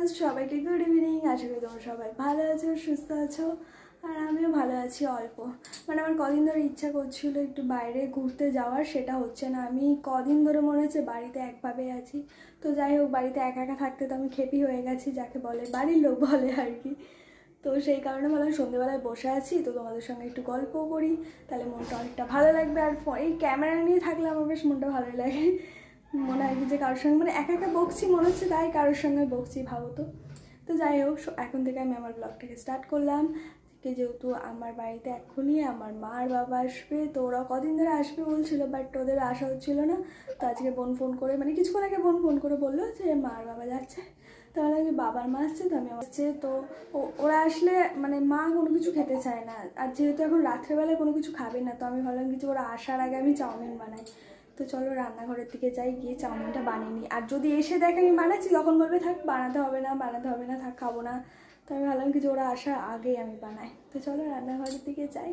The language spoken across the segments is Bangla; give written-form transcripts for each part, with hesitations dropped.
ভিউয়ার্স সবাইকে গুড ইভিনিং। আশা করি তোমরা সবাই ভালো আছো, সুস্থ আছো, আর আমিও ভালো আছি। অল্প মানে আমার কদিন ধরে ইচ্ছা করছিল একটু বাইরে ঘুরতে যাওয়ার, সেটা হচ্ছে না। আমি কদিন ধরে মনে হচ্ছে বাড়িতে একভাবে আছি। তো যাই হোক, বাড়িতে একা একা থাকতে তো আমি খেপি হয়ে গেছি, যাকে বলে বাড়ির লোক বলে আর কি। তো সেই কারণে ভাবলাম সন্ধ্যেবেলায় বসে আছি তো তোমাদের সঙ্গে একটু গল্প করি, তাহলে মনটা অনেকটা ভালো লাগবে। আর এই ক্যামেরা নিয়ে থাকলে আমার বেশ মনটা ভালোই লাগে। মনে হয় কি যে কারোর সঙ্গে মানে একা একা বকছি মনে হচ্ছে, তাই কারোর সঙ্গে বকছি ভাবো তো। তো যাই হোক, এখন থেকে আমি আমার ব্লগটাকে স্টার্ট করলাম। যেহেতু আমার বাড়িতে এখনই আমার মা আর বাবা আসবে, তো ওরা কদিন ধরে আসবে বলছিল, বাট ওদের আসা হচ্ছিল না। তো আজকে বোন ফোন করে, মানে কিছুক্ষণ আগে বোন ফোন করে বললো যে মা আর বাবা যাচ্ছে। তাহলে আমি বাবার মা আসছে, তো আমি আসছে। তো ওরা আসলে মানে মা কোনো কিছু খেতে চায় না, আর যেহেতু এখন রাত্রেবেলায় কোনো কিছু খাবে না, তো আমি ভাবলাম কিছু ওরা আসার আগে আমি চাউমিন বানাই। তো চলো রান্নাঘরের দিকে যাই, গিয়ে চাউমিনটা বানিয়ে নিই। আর যদি এসে দেখে আমি বানাচ্ছি তখন বলবে থাক বানাতে হবে না, থাক খাবো না। তো আমি ভাবলাম কিছু ওরা আসার আগেই আমি বানাই। তো চলো রান্নাঘরের দিকে যাই।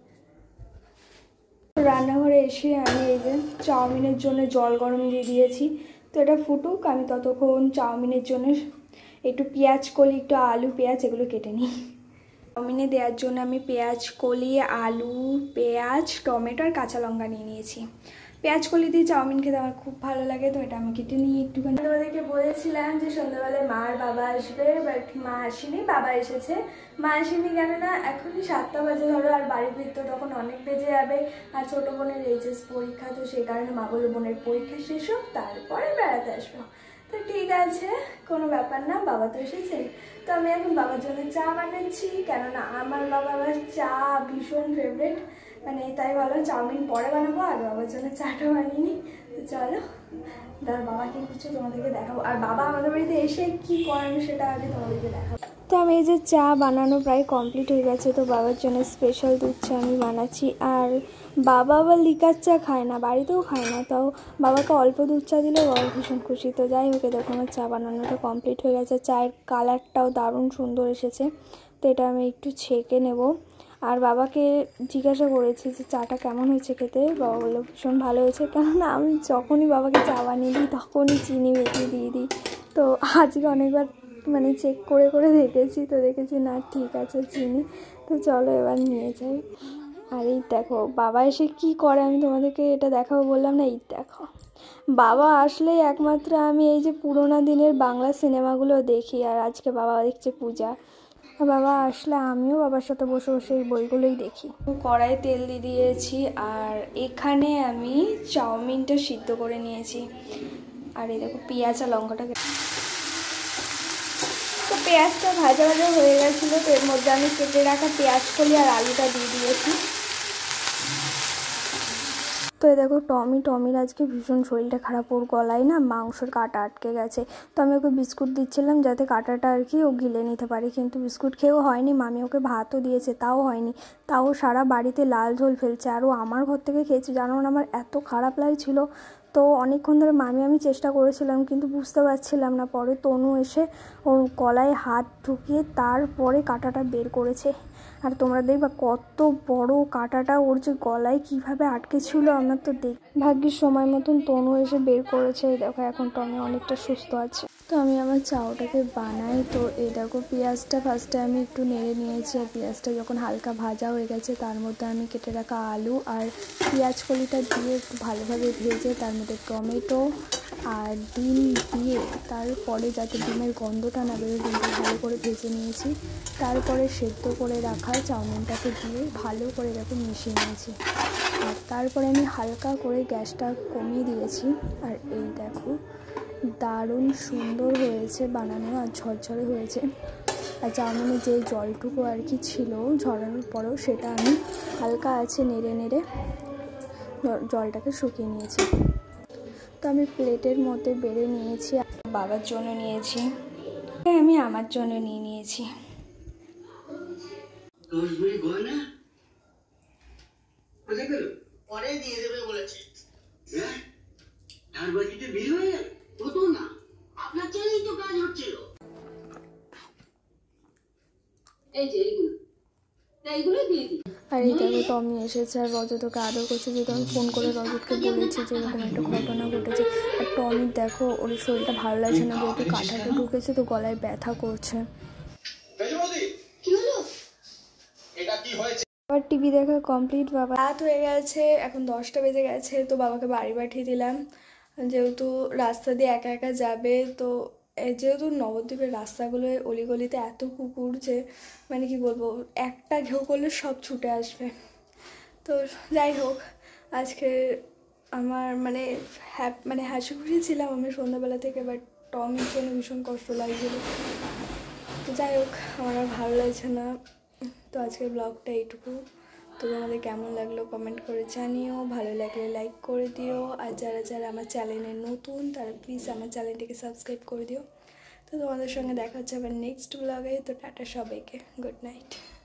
রান্নাঘরে এসে আমি এই যে চাউমিনের জন্য জল গরম দিয়ে দিয়েছি। তো এটা ফুটুক, আমি ততক্ষণ চাউমিনের জন্য একটু পেঁয়াজ কলি, একটু আলু পেঁয়াজ এগুলো কেটে নিই। চাউমিনে দেওয়ার জন্য আমি পেঁয়াজ কলি, আলু, পেঁয়াজ, টমেটো আর কাঁচা লঙ্কা নিয়ে নিয়েছি। পেঁয়াজ কলি দিয়ে চাউমিন খেতে আমার খুব ভালো লাগে, তো এটা আমি কেটে নিয়ে একটুখানি। ওদেরকে বলেছিলাম যে সন্ধ্যাবেলায় মা আর বাবা আসবে, বাট মা আসেনি, বাবা এসেছে। মা আসেনি কেন না, এখনই 7টা বাজে ধরো, আর বাড়ি ফিরতে তখন অনেক বেজে যাবে। আর ছোটো বোনের এইচএস পরীক্ষা, তো সেই কারণে মা বললো বোনের পরীক্ষা শেষ হোক তারপরে বেড়াতে আসবো। তো ঠিক আছে, কোনো ব্যাপার না, বাবা তো এসেছে। তো আমি এখন বাবার জন্য চা বানাচ্ছি, কেননা আমার বাবা আবার চা ভীষণ ফেভারিট, মানে তাই ভাবলাম চাউমিন পরে বানাবো, আর বাবার জন্য চাটা বানিয়ে নিই। তো চলো দাঁড়া, বাবা কি করছো তোমাদেরকে দেখাবো, আর বাবা আমাদের বাড়িতে এসে কি করেন সেটা আগে তোমাদেরকে দেখাবো। তো আমি এই যে চা বানানো প্রায় কমপ্লিট হয়ে গেছে, তো বাবার জন্য স্পেশাল দুধ চা আমি বানাচ্ছি। আর বাবা আবার লিকার চা খায় না, বাড়িতেও খায় না, তাও বাবাকে অল্প দুধ চা দিলে বাবা ভীষণ খুশি। তো যাই হোক, দেখো আমার চা বানানোটা কমপ্লিট হয়ে গেছে, চায়ের কালারটাও দারুণ সুন্দর এসেছে। তো এটা আমি একটু ছেঁকে নেব। আর বাবাকে জিজ্ঞাসা করেছি যে চাটা কেমন হয়েছে খেতে, বাবা বললো ভীষণ ভালো হয়েছে। কেননা আমি যখনই বাবাকে চা বানিয়ে দিই তখনই চিনি বেশি দিয়ে দিই, তো আজকে অনেকবার মানে চেক করে করে দেখেছি, তো দেখেছি না ঠিক আছে চিনি। তো চলো এবার নিয়ে যাই। আর এই দেখো বাবা এসে কি করে আমি তোমাদেরকে এটা দেখাবো বললাম না, এই দেখো বাবা আসলেই একমাত্র আমি এই যে পুরোনো দিনের বাংলা সিনেমাগুলো দেখি, আর আজকে বাবা দেখছে পূজা। বাবা আসলে আমিও বাবার সাথে বসে বসে এই বইগুলোই দেখি। কড়াই তেল দিয়ে দিয়েছি, আর এখানে আমি চাউমিনটা সিদ্ধ করে নিয়েছি। আর এই দেখো পেঁয়াজ আর লঙ্কাটাকে, তো পেঁয়াজটা ভাজা ভাজা হয়ে গেছিলো, তো এর মধ্যে আমি কেটে রাখা পেঁয়াজ কলি আর আলুটা দিয়ে দিয়েছি। তো এই দেখো টমির আজকে ভীষণ শরীরটা খারাপ, ওর গলায় না মাংসের কাঁটা আটকে গেছে। তো আমি ওকে বিস্কুট দিচ্ছিলাম যাতে কাঁটাটা আর কি ও গিলে নিতে পারে, কিন্তু বিস্কুট খেয়েও হয়নি। মামি ওকে ভাতও দিয়েছে তাও হয়নি, তাও সারা বাড়িতে লাল ঝোল ফেলছে। আর ও আমার ঘর থেকে খেয়েছে, জানো না আমার এত খারাপ লাগছিল। তো অনেকক্ষণ ধরে আমি চেষ্টা করেছিলাম, কিন্তু বুঝতে পারছিলাম না। পরে তনু এসে ওর গলায় হাত ঢুকিয়ে তারপরে কাঁটাটা বের করেছে। আর তোমরা দেখবা কত বড় কাঁটাটা ওর যে গলায় কিভাবে আটকে ছিল, আমার তো ভাগ্যের সময় মতন তনু এসে বের করেছে। দেখো এখন টমি অনেকটা সুস্থ আছে। তো আমি আমার চাউটাকে বানাই। তো এই দেখো পেঁয়াজটা ফার্স্টে আমি একটু নেড়ে নিয়েছি, আর পেঁয়াজটা যখন হালকা ভাজা হয়ে গেছে তার মধ্যে আমি কেটে রাখা আলু আর পেঁয়াজ কলিটা দিয়ে একটু ভালোভাবে ভেজে তার মধ্যে টমেটো আর ডিম দিয়ে তারপরে যাতে ডিমের গন্ধটা না বেরোয় কিন্তু ভালো করে ভেজে নিয়েছি। তারপরে সেদ্ধ করে রাখা চাউমিনটাকে দিয়ে ভালো করে দেখো মিশিয়ে নিয়েছি। আর তারপরে আমি হালকা করে গ্যাসটা কমিয়ে দিয়েছি। আর এই দেখো দারুণ সুন্দর হয়েছে বানানো, আর ঝরঝরে হয়েছে। আর চাউমিনের যে জলটুকু আর কি ছিল ঝরানোর পরেও সেটা আমি হালকা আছে নেড়ে নেড়ে জলটাকে শুকিয়ে নিয়েছি। তো আমি প্লেটের মধ্যে বেড়ে নিয়েছি, বাবার জন্য নিয়েছি, আমি আমার জন্য নিয়ে নিয়েছি। পরে দিয়ে দেবে বলেছে। হ্যাঁ, আর বাকিতে বিল হয়ে গেল হতো না, আপনার জন্যই তো কাজ হচ্ছিল। এই যে এইগুলো আর এই দেখো টমি এসেছে আর রজত ওকে আদর করছে, যেহেতু আমি ফোন করে রজতকে বলেছি যে এরকম একটা ঘটনা ঘটেছে। আর টমি দেখো ওর শরীরটা ভালো লাগছে না, যেহেতু কাঁটাটা ঢুকেছে তো গলায় ব্যথা করছে। আবার টিভি দেখা কমপ্লিট, বাবা রাত হয়ে গেছে, এখন 10টা বেজে গেছে। তো বাবাকে বাড়ি পাঠিয়ে দিলাম, যেহেতু রাস্তা দিয়ে একা একা যাবে। তো যেহেতু নবদ্বীপের রাস্তাগুলো অলিগলিতে এত কুকুর যে মানে কি বলবো, একটা ঘেউ করলে সব ছুটে আসবে। তো যাই হোক, আজকে আমার মানে হাসি খুশি ছিলাম আমি সন্ধ্যাবেলা থেকে, বাট টমির জন্য ভীষণ কষ্ট লাগছিল। তো যাই হোক, আমার আর ভালো লাগছে না। তো আজকের ব্লগটা এইটুকু। তো তোমাদের কেমন লাগলো কমেন্ট করে জানিও, ভালো লাগলে লাইক করে দিও, আর যারা যারা আমার চ্যানেলে নতুন তারা প্লিজ আমার চ্যানেলটিকে সাবস্ক্রাইব করে দিও। তো তোমাদের সঙ্গে দেখা হচ্ছে আবার নেক্সট ব্লগে। তো টাটা সবাইকে, গুড নাইট।